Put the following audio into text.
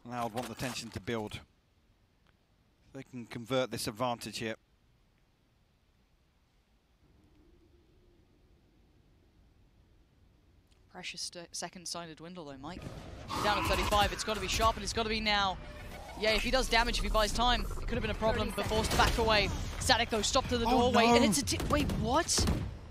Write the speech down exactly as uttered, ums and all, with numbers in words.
Now I'd want the tension to build. They can convert this advantage here. Precious second sided dwindle though, Mike. Down at thirty-five, it's got to be sharp and it's got to be now. Yeah, if he does damage, if he buys time, it could have been a problem, but forced to back away. Static though, stopped to the Oh, doorway, no. and it's a t wait, what?